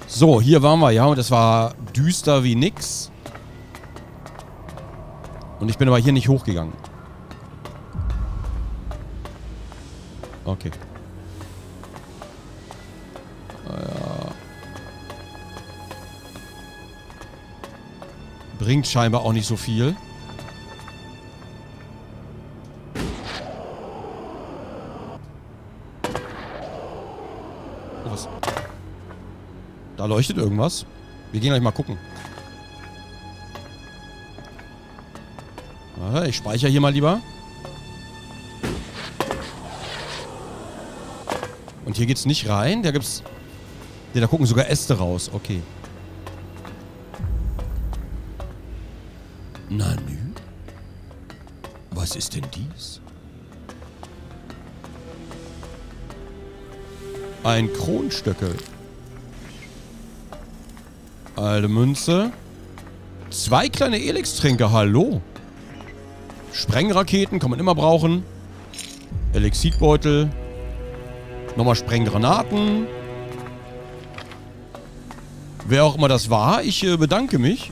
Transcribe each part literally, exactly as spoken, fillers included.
So, hier waren wir, ja. Und es war düster wie nix. Und ich bin aber hier nicht hochgegangen. Okay. Ja. Bringt scheinbar auch nicht so viel. Oh, was? Da leuchtet irgendwas. Wir gehen gleich mal gucken. Warte, ich speichere hier mal lieber. Und hier geht's nicht rein. Da gibt's... Ne, da gucken sogar Äste raus. Okay. Na nü. Was ist denn dies? Ein Kronstöckel. Alte Münze. Zwei kleine Elix-Tränke. Hallo. Sprengraketen kann man immer brauchen. Elixitbeutel. Nochmal Sprenggranaten. Wer auch immer das war, ich äh, bedanke mich.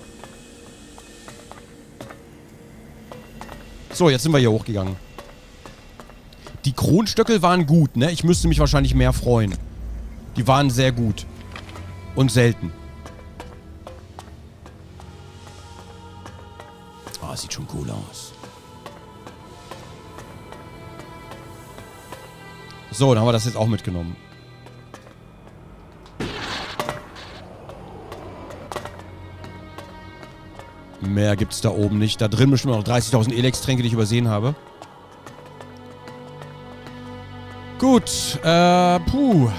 So, jetzt sind wir hier hochgegangen. Die Kronstöckel waren gut, ne? Ich müsste mich wahrscheinlich mehr freuen. Die waren sehr gut. Und selten. Ah, sieht schon cool aus. So, dann haben wir das jetzt auch mitgenommen. Mehr gibt's da oben nicht. Da drin bestimmt noch dreißigtausend Elex-Tränke, die ich übersehen habe. Gut, äh, puh.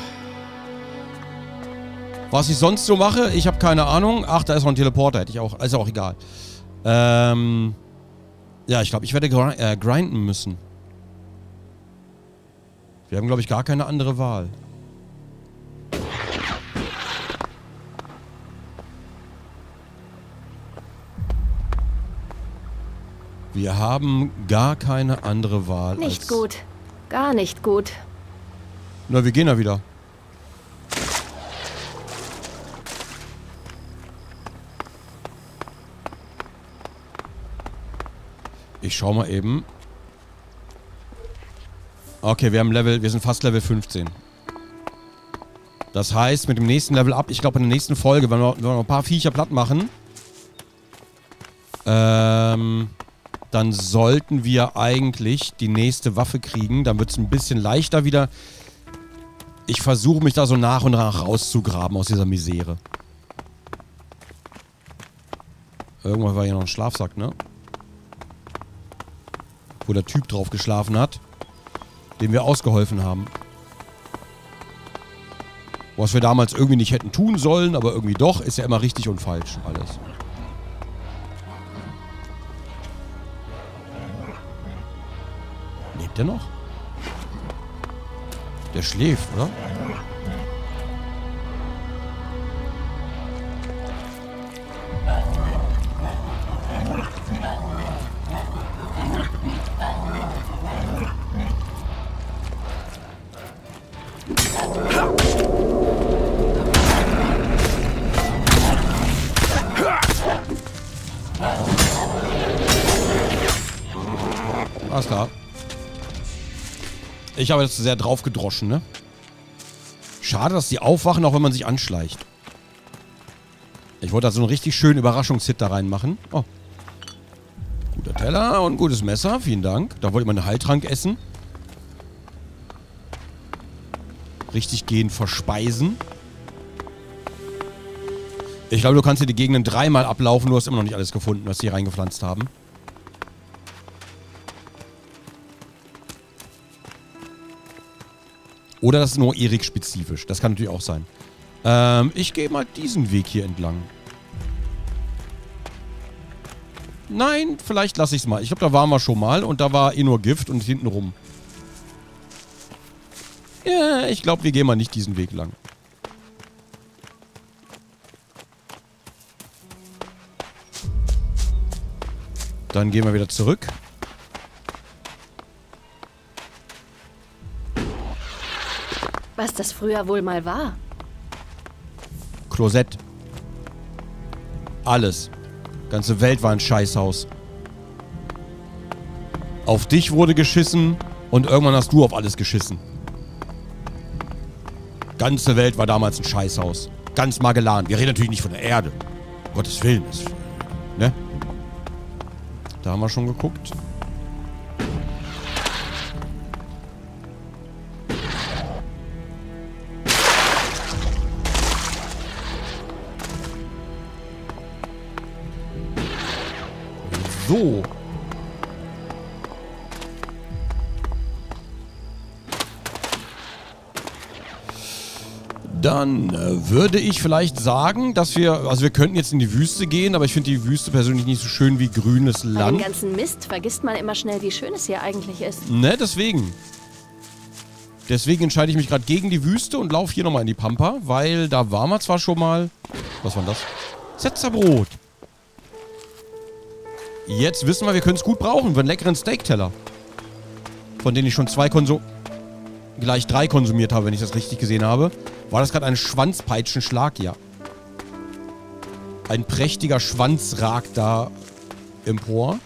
Was ich sonst so mache, ich habe keine Ahnung. Ach, da ist noch ein Teleporter, hätte ich auch. Ist auch egal. Ähm, ja, ich glaube, ich werde gr äh, grinden müssen. Wir haben, glaube ich, gar keine andere Wahl. Wir haben gar keine andere Wahl. Nicht als gut. Gar nicht gut. Na, wir gehen da wieder. Ich schau mal eben. Okay, wir haben Level, wir sind fast Level fünfzehn. Das heißt, mit dem nächsten Level up, ich glaube in der nächsten Folge, wenn wir, wenn wir noch ein paar Viecher platt machen, ähm, dann sollten wir eigentlich die nächste Waffe kriegen. Dann wird es ein bisschen leichter wieder. Ich versuche mich da so nach und nach rauszugraben aus dieser Misere. Irgendwann war hier noch ein Schlafsack, ne? Wo der Typ drauf geschlafen hat, dem wir ausgeholfen haben. Was wir damals irgendwie nicht hätten tun sollen, aber irgendwie doch, ist ja immer richtig und falsch alles. Lebt der noch? Der schläft, oder? Alles klar. Ich habe jetzt sehr drauf gedroschen, ne? Schade, dass die aufwachen, auch wenn man sich anschleicht. Ich wollte da so einen richtig schönen Überraschungshit da reinmachen. Oh. Guter Teller und gutes Messer. Vielen Dank. Da wollte ich mal einen Heiltrank essen. Richtig gehen verspeisen. Ich glaube, du kannst hier die Gegenden dreimal ablaufen. Du hast immer noch nicht alles gefunden, was sie hier reingepflanzt haben. Oder das ist nur Erik-spezifisch. Das kann natürlich auch sein. Ähm, ich gehe mal diesen Weg hier entlang. Nein, vielleicht lasse ich es mal. Ich glaube, da waren wir schon mal und da war eh nur Gift und hinten rum. Ja, ich glaube, wir gehen mal nicht diesen Weg lang. Dann gehen wir wieder zurück. Was das früher wohl mal war. Klosett. Alles. Ganze Welt war ein Scheißhaus. Auf dich wurde geschissen und irgendwann hast du auf alles geschissen. Ganze Welt war damals ein Scheißhaus. Ganz Magellan. Wir reden natürlich nicht von der Erde. Um Gottes Willen. Das, ne? Da haben wir schon geguckt. So. Dann äh, würde ich vielleicht sagen, dass wir, also wir könnten jetzt in die Wüste gehen, aber ich finde die Wüste persönlich nicht so schön wie grünes Land. Bei dem ganzen Mist vergisst man immer schnell, wie schön es hier eigentlich ist. Ne, deswegen. Deswegen entscheide ich mich gerade gegen die Wüste und laufe hier nochmal in die Pampa, weil da waren wir zwar schon mal... Was war das? Setzerbrot. Jetzt wissen wir, wir können es gut brauchen für einen leckeren Steakteller. Von denen ich schon zwei Konsum... gleich drei konsumiert habe, wenn ich das richtig gesehen habe. War das gerade ein Schwanzpeitschenschlag? Ja. Ein prächtiger Schwanz ragt da empor.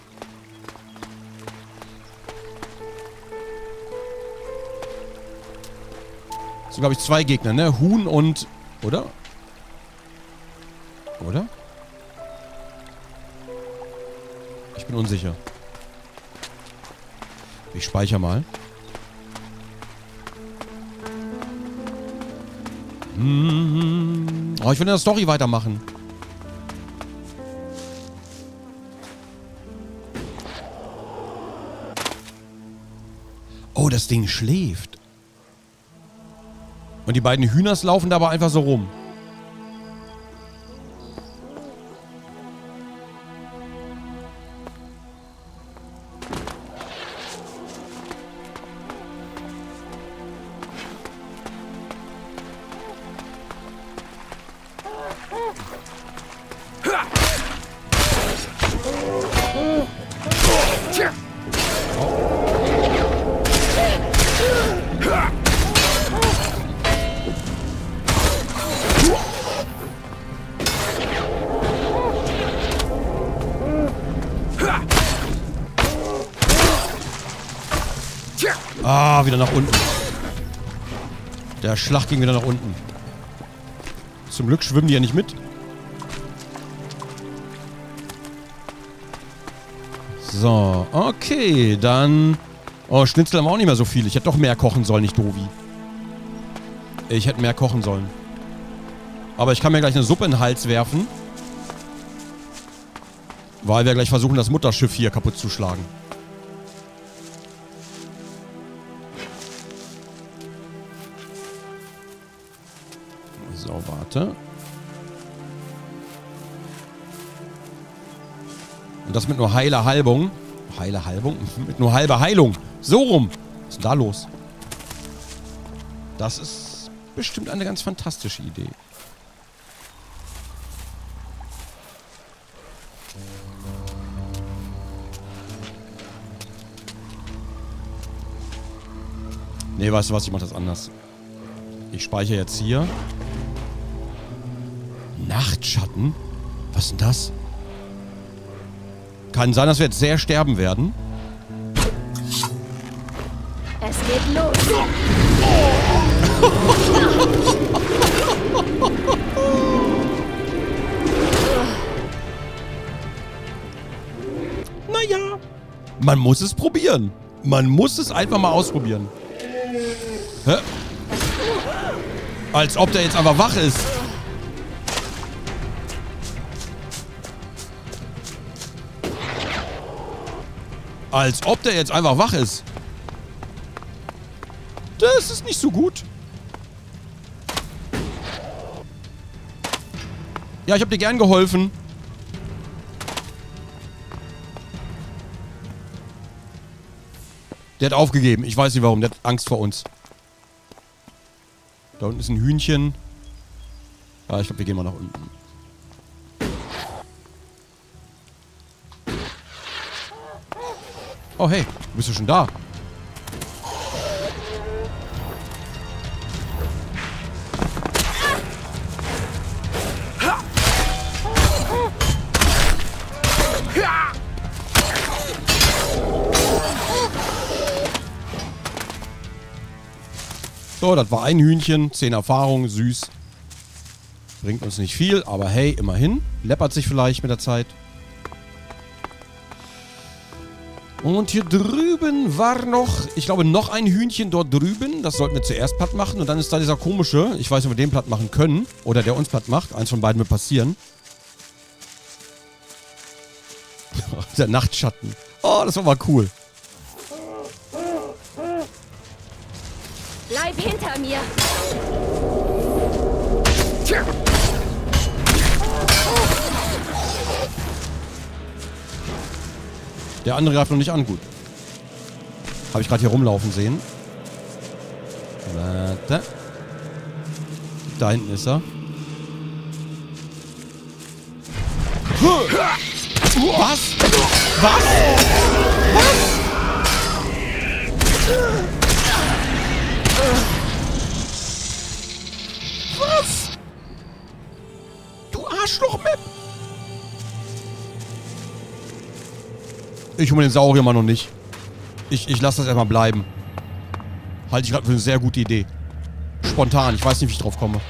Das sind, glaube ich, zwei Gegner, ne? Huhn und... Oder? Oder? Ich bin unsicher. Ich speichere mal. Hm. Oh, ich will in der Story weitermachen. Oh, das Ding schläft. Und die beiden Hühners laufen da aber einfach so rum. Ah, wieder nach unten. Der Schlag ging wieder nach unten. Zum Glück schwimmen die ja nicht mit. So, okay, dann... Oh, Schnitzel haben wir auch nicht mehr so viel. Ich hätte doch mehr kochen sollen, nicht Dovi. Ich hätte mehr kochen sollen. Aber ich kann mir gleich eine Suppe in den Hals werfen. Weil wir gleich versuchen, das Mutterschiff hier kaputt zu schlagen. So, warte. Und das mit nur heiler Halbung. Heile Halbung? Mit nur halber Heilung. So rum. Was ist denn da los? Das ist bestimmt eine ganz fantastische Idee. Nee, weißt du was? Ich mach das anders. Ich speichere jetzt hier. Nachtschatten? Was ist denn das? Kann sein, dass wir jetzt sehr sterben werden. Es geht los. Naja. Man muss es probieren. Man muss es einfach mal ausprobieren. Hä? Als ob der jetzt einfach wach ist. Als ob der jetzt einfach wach ist. Das ist nicht so gut. Ja, ich habe dir gern geholfen. Der hat aufgegeben. Ich weiß nicht warum. Der hat Angst vor uns. Da unten ist ein Hühnchen. Ja, ich glaube, wir gehen mal nach unten. Oh, hey. Du bist ja schon da. So, das war ein Hühnchen. zehn Erfahrungen, süß. Bringt uns nicht viel, aber hey, immerhin. Läppert sich vielleicht mit der Zeit. Und hier drüben war noch, ich glaube, noch ein Hühnchen dort drüben. Das sollten wir zuerst platt machen. Und dann ist da dieser komische, ich weiß nicht, ob wir den platt machen können. Oder der uns platt macht. Eins von beiden wird passieren. Der Nachtschatten. Oh, das war mal cool. Bleib hinter mir. Der andere greift noch nicht an, gut. Habe ich gerade hier rumlaufen sehen. Warte. Da hinten ist er. Was? Was? Was? Was? Du Arschloch-Map! Ich hole mir den Saurier mal noch nicht. Ich, ich lasse das erstmal bleiben. Halte ich gerade für eine sehr gute Idee. Spontan, ich weiß nicht, wie ich drauf komme.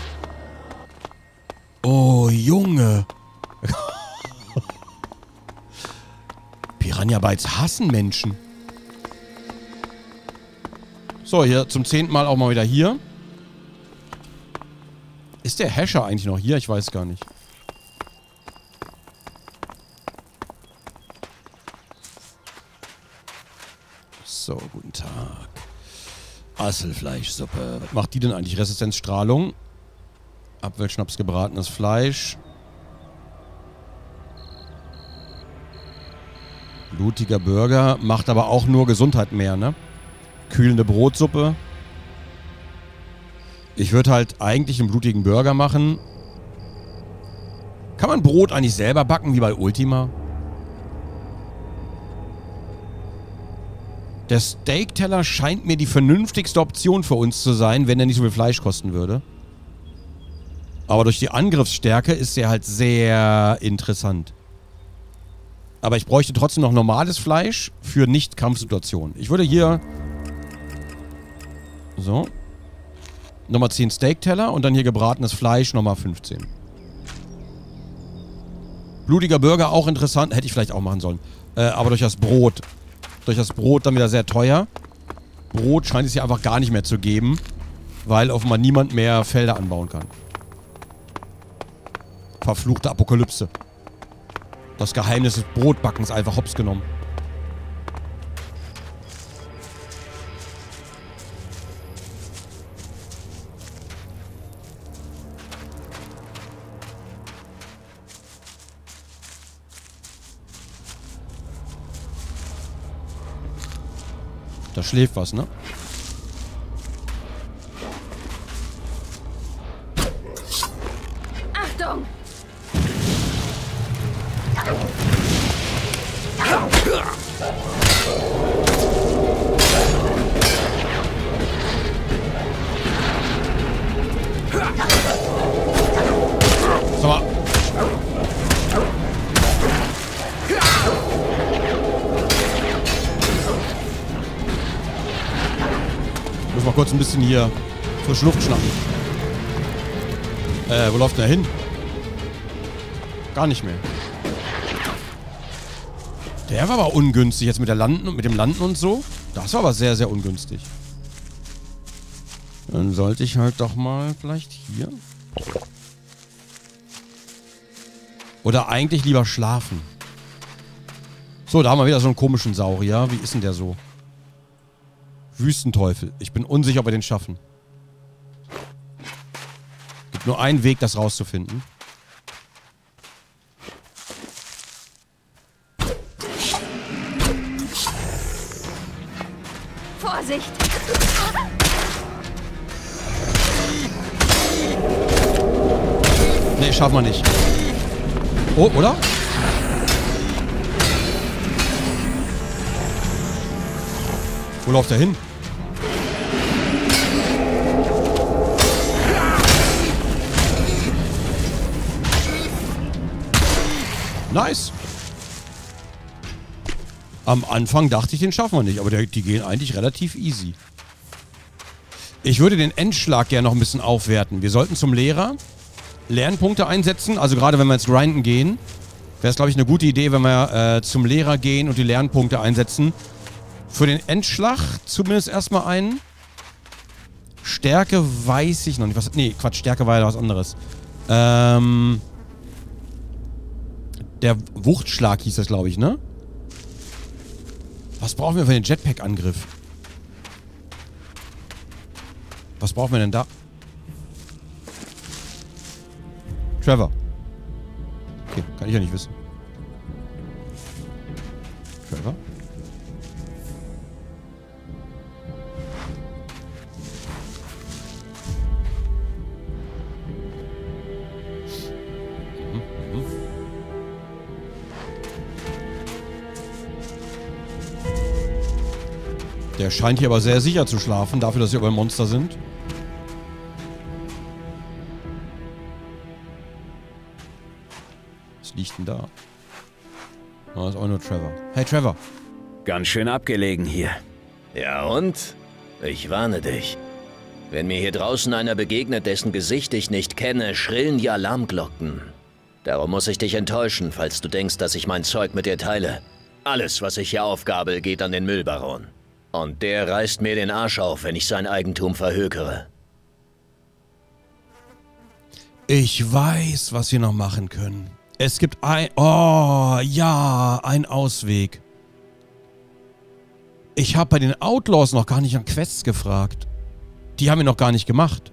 Oh, Junge. Piranha Bytes hassen Menschen. So, hier zum zehnten Mal auch mal wieder hier. Ist der Hasher eigentlich noch hier? Ich weiß gar nicht. So, guten Tag. Asselfleischsuppe. Was macht die denn eigentlich? Resistenzstrahlung. Abweltschnaps, gebratenes Fleisch. Blutiger Burger. Macht aber auch nur Gesundheit mehr, ne? Kühlende Brotsuppe. Ich würde halt eigentlich einen blutigen Burger machen. Kann man Brot eigentlich selber backen, wie bei Ultima? Der Steak-Teller scheint mir die vernünftigste Option für uns zu sein, wenn er nicht so viel Fleisch kosten würde. Aber durch die Angriffsstärke ist er halt sehr interessant. Aber ich bräuchte trotzdem noch normales Fleisch für Nicht-Kampfsituationen. Ich würde hier... So. Nochmal zehn Steak-Teller und dann hier gebratenes Fleisch, nochmal fünfzehn. Blutiger Burger, auch interessant. Hätte ich vielleicht auch machen sollen. Äh, aber durch das Brot. Durch das Brot dann wieder sehr teuer. Brot scheint es hier einfach gar nicht mehr zu geben. Weil offenbar niemand mehr Felder anbauen kann. Verfluchte Apokalypse. Das Geheimnis des Brotbackens einfach hops genommen. Da schläft was, ne? Achtung! Sag mal. Ich muss mal kurz ein bisschen hier frische Luft schnappen. Äh, wo läuft denn der hin? Gar nicht mehr. Der war aber ungünstig jetzt mit der Landen und mit dem Landen und so. Das war aber sehr, sehr ungünstig. Dann sollte ich halt doch mal vielleicht hier. Oder eigentlich lieber schlafen. So, da haben wir wieder so einen komischen Saurier. Wie ist denn der so? Wüstenteufel. Ich bin unsicher, ob wir den schaffen. Gibt nur einen Weg, das rauszufinden. Vorsicht! Nee, schaffen wir nicht. Oh, oder? Wo läuft er hin? Nice. Am Anfang dachte ich, den schaffen wir nicht. Aber der, die gehen eigentlich relativ easy. Ich würde den Endschlag gerne noch ein bisschen aufwerten. Wir sollten zum Lehrer Lernpunkte einsetzen. Also gerade wenn wir jetzt grinden gehen, wäre es, glaube ich, eine gute Idee, wenn wir äh, zum Lehrer gehen und die Lernpunkte einsetzen. Für den Endschlag zumindest erstmal einen. Stärke weiß ich noch nicht. Was, nee, Quatsch, Stärke war ja was anderes. Ähm, der Wuchtschlag hieß das, glaube ich, ne? Was brauchen wir für den Jetpack-Angriff? Was brauchen wir denn da? Trevor. Okay, kann ich ja nicht wissen. Trevor? Der scheint hier aber sehr sicher zu schlafen, dafür, dass wir aber Monster sind. Was liegt denn da? Oh, das ist auch nur Trevor. Hey, Trevor. Ganz schön abgelegen hier. Ja und? Ich warne dich. Wenn mir hier draußen einer begegnet, dessen Gesicht ich nicht kenne, schrillen die Alarmglocken. Darum muss ich dich enttäuschen, falls du denkst, dass ich mein Zeug mit dir teile. Alles, was ich hier aufgabel, geht an den Müllbaron. Und der reißt mir den Arsch auf, wenn ich sein Eigentum verhökere. Ich weiß, was wir noch machen können. Es gibt ein... Oh, ja, ein Ausweg. Ich habe bei den Outlaws noch gar nicht an Quests gefragt. Die haben wir noch gar nicht gemacht.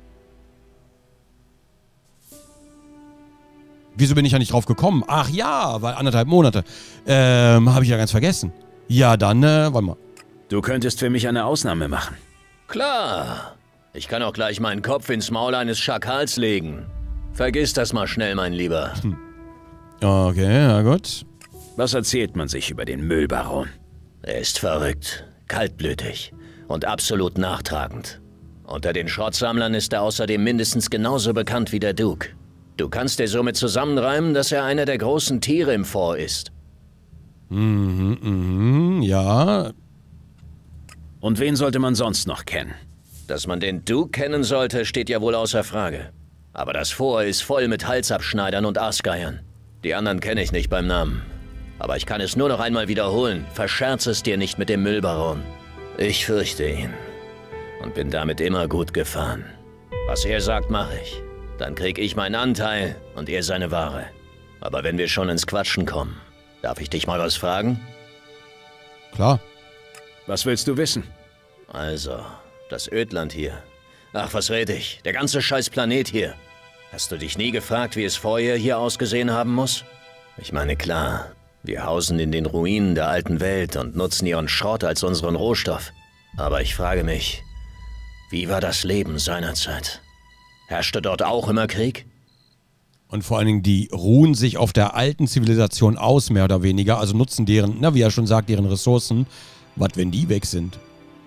Wieso bin ich ja nicht drauf gekommen? Ach ja, weil anderthalb Monate. Ähm, habe ich ja ganz vergessen. Ja, dann, äh, warte mal. Du könntest für mich eine Ausnahme machen. Klar. Ich kann auch gleich meinen Kopf ins Maul eines Schakals legen. Vergiss das mal schnell, mein Lieber. Hm. Okay, ja gut. Was erzählt man sich über den Müllbaron? Er ist verrückt, kaltblütig und absolut nachtragend. Unter den Schrottsammlern ist er außerdem mindestens genauso bekannt wie der Duke. Du kannst dir somit zusammenreimen, dass er einer der großen Tiere im Fort ist. Mhm, mhm, ja. Und wen sollte man sonst noch kennen? Dass man den Duke kennen sollte, steht ja wohl außer Frage. Aber das Fort ist voll mit Halsabschneidern und Aasgeiern. Die anderen kenne ich nicht beim Namen. Aber ich kann es nur noch einmal wiederholen. Verscherz es dir nicht mit dem Müllbaron. Ich fürchte ihn. Und bin damit immer gut gefahren. Was er sagt, mache ich. Dann krieg ich meinen Anteil und er seine Ware. Aber wenn wir schon ins Quatschen kommen, darf ich dich mal was fragen? Klar. Was willst du wissen? Also, das Ödland hier. Ach, was red ich? Der ganze scheiß Planet hier. Hast du dich nie gefragt, wie es vorher hier ausgesehen haben muss? Ich meine, klar, wir hausen in den Ruinen der alten Welt und nutzen ihren Schrott als unseren Rohstoff. Aber ich frage mich, wie war das Leben seinerzeit? Herrschte dort auch immer Krieg? Und vor allen Dingen, die ruhen sich auf der alten Zivilisation aus, mehr oder weniger. Also nutzen deren, na wie er schon sagt, deren Ressourcen. Was, wenn die weg sind?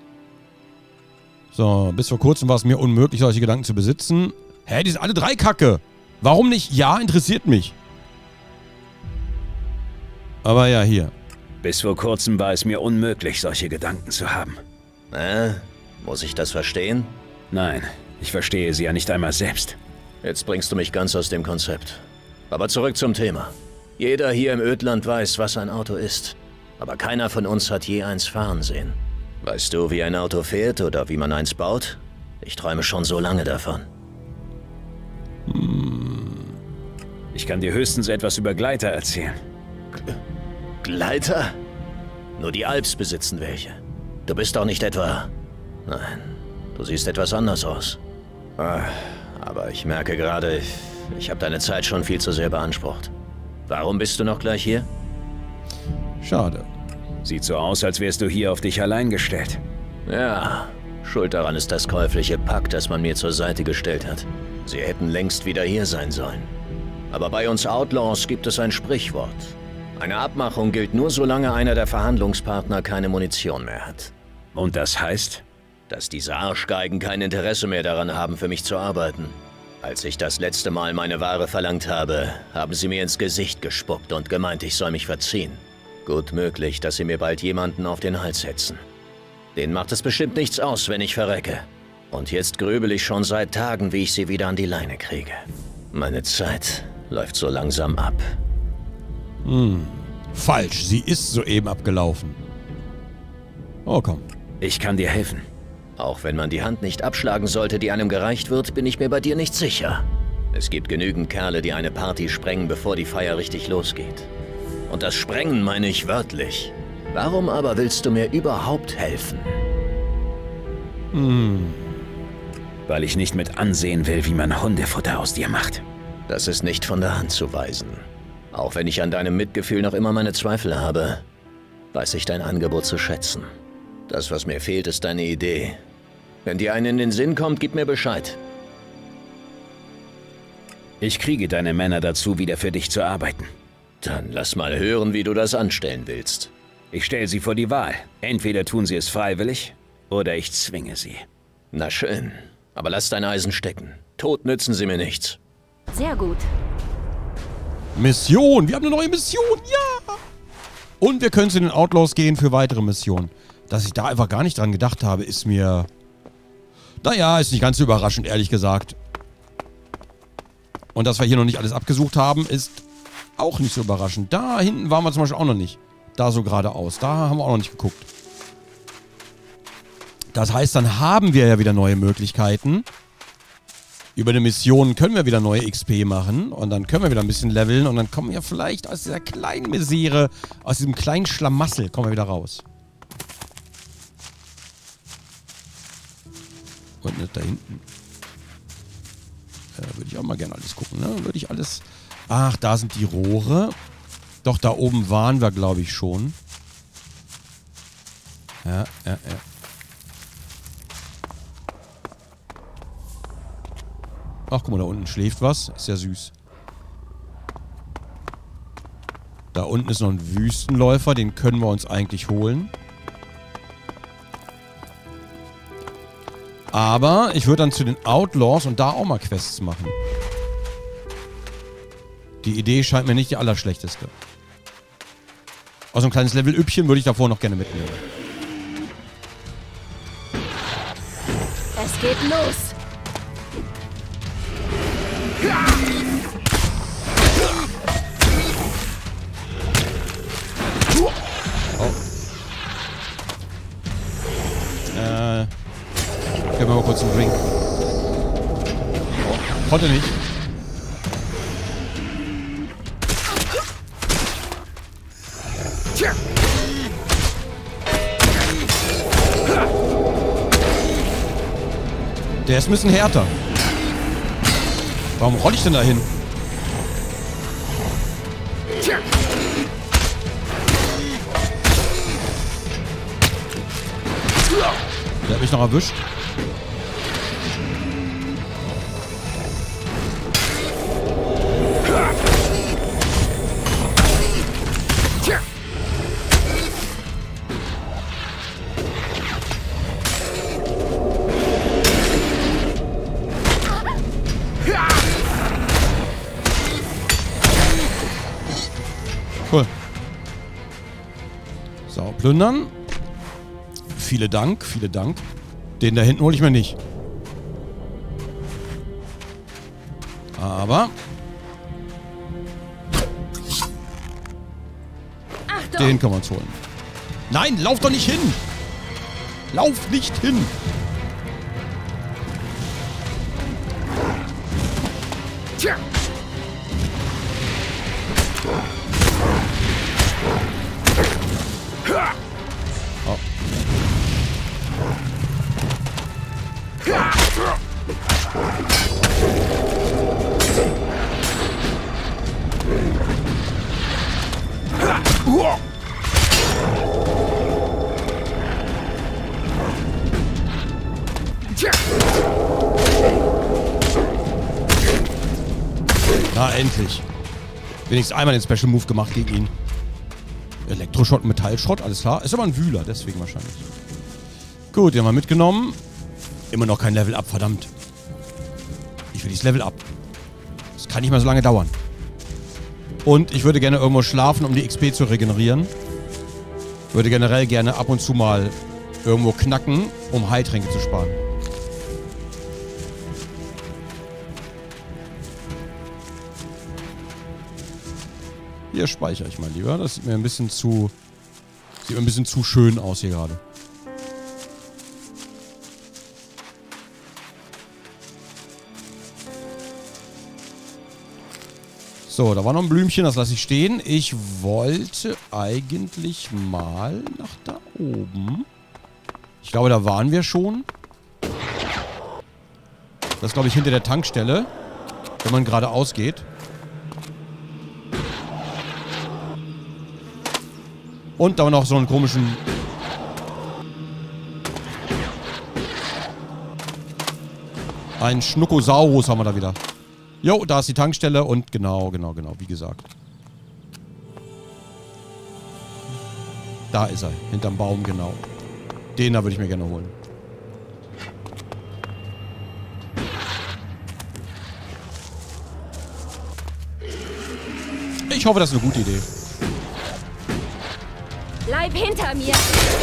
So, bis vor kurzem war es mir unmöglich, solche Gedanken zu besitzen. Hä, die sind alle drei Kacke. Warum nicht? Ja, interessiert mich. Aber ja, hier. Bis vor kurzem war es mir unmöglich, solche Gedanken zu haben. Äh, muss ich das verstehen? Nein, ich verstehe sie ja nicht einmal selbst. Jetzt bringst du mich ganz aus dem Konzept. Aber zurück zum Thema. Jeder hier im Ödland weiß, was ein Auto ist. Aber keiner von uns hat je eins fahren sehen. Weißt du, wie ein Auto fährt oder wie man eins baut? Ich träume schon so lange davon. Hm. Ich kann dir höchstens etwas über Gleiter erzählen. G Gleiter? Nur die Alps besitzen welche. Du bist doch nicht etwa... Nein, du siehst etwas anders aus. Ah, aber ich merke gerade, ich, ich habe deine Zeit schon viel zu sehr beansprucht. Warum bist du noch gleich hier? Schade. Sieht so aus, als wärst du hier auf dich allein gestellt. Ja, schuld daran ist das käufliche Pack, das man mir zur Seite gestellt hat. Sie hätten längst wieder hier sein sollen. Aber bei uns Outlaws gibt es ein Sprichwort. Eine Abmachung gilt nur, solange einer der Verhandlungspartner keine Munition mehr hat. Und das heißt? Dass diese Arschgeigen kein Interesse mehr daran haben, für mich zu arbeiten. Als ich das letzte Mal meine Ware verlangt habe, haben sie mir ins Gesicht gespuckt und gemeint, ich soll mich verziehen. Gut möglich, dass sie mir bald jemanden auf den Hals setzen. Denen macht es bestimmt nichts aus, wenn ich verrecke. Und jetzt grübel ich schon seit Tagen, wie ich sie wieder an die Leine kriege. Meine Zeit läuft so langsam ab. Hm. Falsch. Sie ist soeben abgelaufen. Oh, komm. Ich kann dir helfen. Auch wenn man die Hand nicht abschlagen sollte, die einem gereicht wird, bin ich mir bei dir nicht sicher. Es gibt genügend Kerle, die eine Party sprengen, bevor die Feier richtig losgeht. Und das Sprengen meine ich wörtlich. Warum aber willst du mir überhaupt helfen? Hm. Weil ich nicht mit ansehen will, wie man Hundefutter aus dir macht. Das ist nicht von der Hand zu weisen. Auch wenn ich an deinem Mitgefühl noch immer meine Zweifel habe, weiß ich dein Angebot zu schätzen. Das, was mir fehlt, ist deine Idee. Wenn dir eine in den Sinn kommt, gib mir Bescheid. Ich kriege deine Männer dazu, wieder für dich zu arbeiten. Dann lass mal hören, wie du das anstellen willst. Ich stelle sie vor die Wahl. Entweder tun sie es freiwillig, oder ich zwinge sie. Na schön, aber lass dein Eisen stecken. Tot nützen sie mir nichts. Sehr gut. Mission. Wir haben eine neue Mission. Ja. Und wir können zu den Outlaws gehen für weitere Missionen. Dass ich da einfach gar nicht dran gedacht habe, ist mir... Naja, ist nicht ganz so überraschend, ehrlich gesagt. Und dass wir hier noch nicht alles abgesucht haben, ist auch nicht so überraschend. Da hinten waren wir zum Beispiel auch noch nicht. Da so geradeaus. Da haben wir auch noch nicht geguckt. Das heißt, dann haben wir ja wieder neue Möglichkeiten. Über eine Mission können wir wieder neue X P machen. Und dann können wir wieder ein bisschen leveln. Und dann kommen wir vielleicht aus dieser kleinen Misere, aus diesem kleinen Schlamassel, kommen wir wieder raus. Und nicht da hinten. Äh, würde ich auch mal gerne alles gucken, ne? Würde ich alles... Ach, da sind die Rohre. Doch, da oben waren wir, glaube ich, schon. Ja, ja, ja. Ach, guck mal, da unten schläft was. Ist ja süß. Da unten ist noch ein Wüstenläufer. Den können wir uns eigentlich holen. Aber ich würde dann zu den Outlaws und da auch mal Quests machen. Die Idee scheint mir nicht die allerschlechteste. Also ein kleines Level-Üppchen würde ich davor noch gerne mitnehmen. Es geht los. Oh. Äh... Gib mir mal kurz einen Drink. Oh, konnte nicht. Der ist ein bisschen härter. Warum roll ich denn da hin? Der hat mich noch erwischt. Cool. So, plündern. Vielen Dank, vielen Dank. Den da hinten hole ich mir nicht. Aber... Achtung! Den können wir uns holen. Nein, lauf doch nicht hin! Lauf nicht hin! Tja! Oh. Na, endlich. Wenigstens einmal den Special Move gemacht gegen ihn. Elektroschrott, Metallschrott, alles klar. Ist aber ein Wühler, deswegen wahrscheinlich. Gut, den haben wir mitgenommen. Immer noch kein Level Up, verdammt. Ich will dieses Level Up. Das kann nicht mehr so lange dauern. Und ich würde gerne irgendwo schlafen, um die X P zu regenerieren. Würde generell gerne ab und zu mal irgendwo knacken, um Heiltränke zu sparen. Hier speichere ich mal lieber. Das sieht mir ein bisschen zu... Sieht mir ein bisschen zu schön aus hier gerade. So, da war noch ein Blümchen, das lasse ich stehen. Ich wollte eigentlich mal nach da oben. Ich glaube, da waren wir schon. Das ist, glaube ich, hinter der Tankstelle. Wenn man geradeaus geht. Und da war noch so einen komischen... Ein Schnuckosaurus haben wir da wieder. Jo, da ist die Tankstelle und genau, genau, genau, wie gesagt. Da ist er, hinterm Baum, genau. Den da würde ich mir gerne holen. Ich hoffe, das ist eine gute Idee. Bleib hinter mir!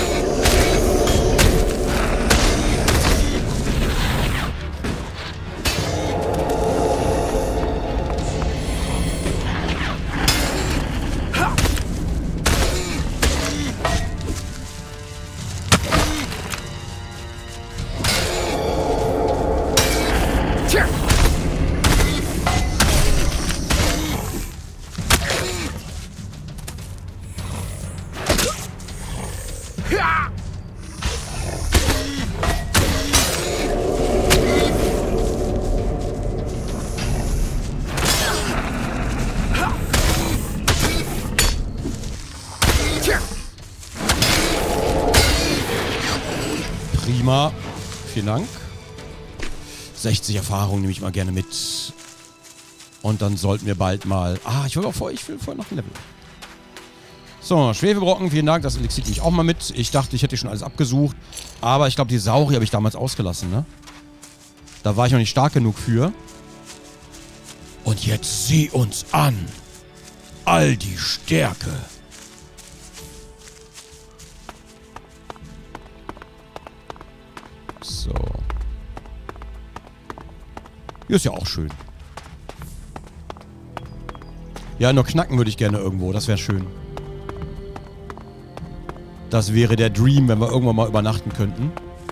Prima. Vielen Dank. sechzig Erfahrung nehme ich mal gerne mit. Und dann sollten wir bald mal... Ah, ich will auch vor, ich will vorher noch ein Level. So, Schwefelbrocken, vielen Dank. Das Elixier nehme ich auch mal mit. Ich dachte, ich hätte schon alles abgesucht. Aber ich glaube, die Sauri habe ich damals ausgelassen, ne? Da war ich noch nicht stark genug für. Und jetzt sieh uns an. All die Stärke. So. Hier ist ja auch schön. Ja, nur knacken würde ich gerne irgendwo. Das wäre schön. Das wäre der Dream, wenn wir irgendwann mal übernachten könnten.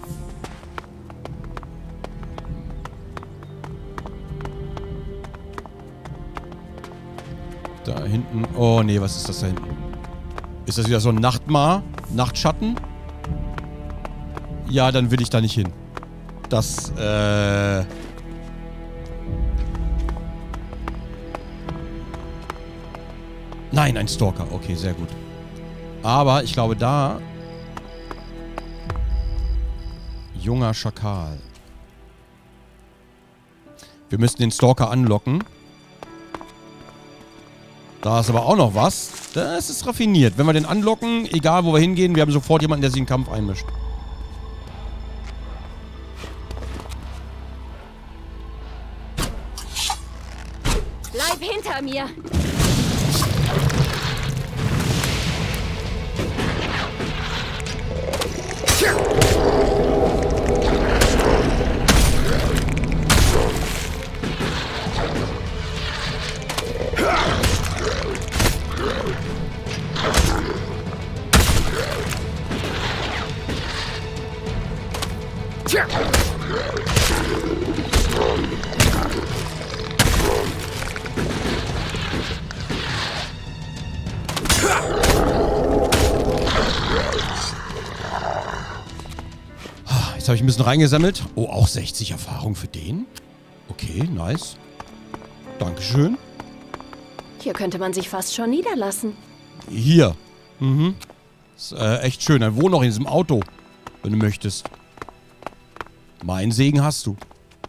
Da hinten. Oh, nee, was ist das da hinten? Ist das wieder so ein Nachtmar? Nachtschatten? Ja, dann will ich da nicht hin. Das, äh... Nein, ein Stalker. Okay, sehr gut. Aber ich glaube, da... Junger Schakal. Wir müssen den Stalker anlocken. Da ist aber auch noch was. Das ist raffiniert. Wenn wir den anlocken, egal wo wir hingehen, wir haben sofort jemanden, der sich in den Kampf einmischt. Bleib hinter mir! Jetzt habe ich ein bisschen reingesammelt. Oh, auch sechzig Erfahrung für den? Okay, nice. Dankeschön. Hier könnte man sich fast schon niederlassen. Hier. Mhm. Ist äh, echt schön. Dann wohn noch in diesem Auto, wenn du möchtest. Mein Segen hast du.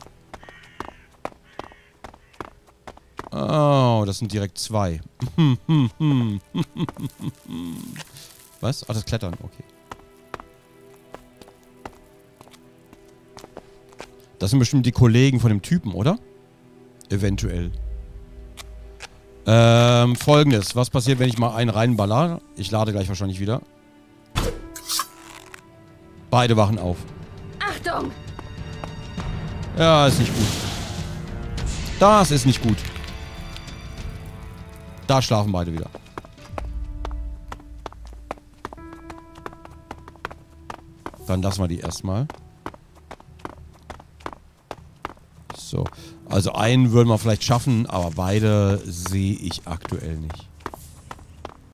Oh, das sind direkt zwei. Was? Ach, das Klettern. Okay. Das sind bestimmt die Kollegen von dem Typen, oder? Eventuell. Ähm, folgendes. Was passiert, wenn ich mal einen reinballer? Ich lade gleich wahrscheinlich wieder. Beide wachen auf. Achtung! Ja, ist nicht gut. Das ist nicht gut. Da schlafen beide wieder. Dann lassen wir die erstmal. So. Also einen würden wir vielleicht schaffen, aber beide sehe ich aktuell nicht.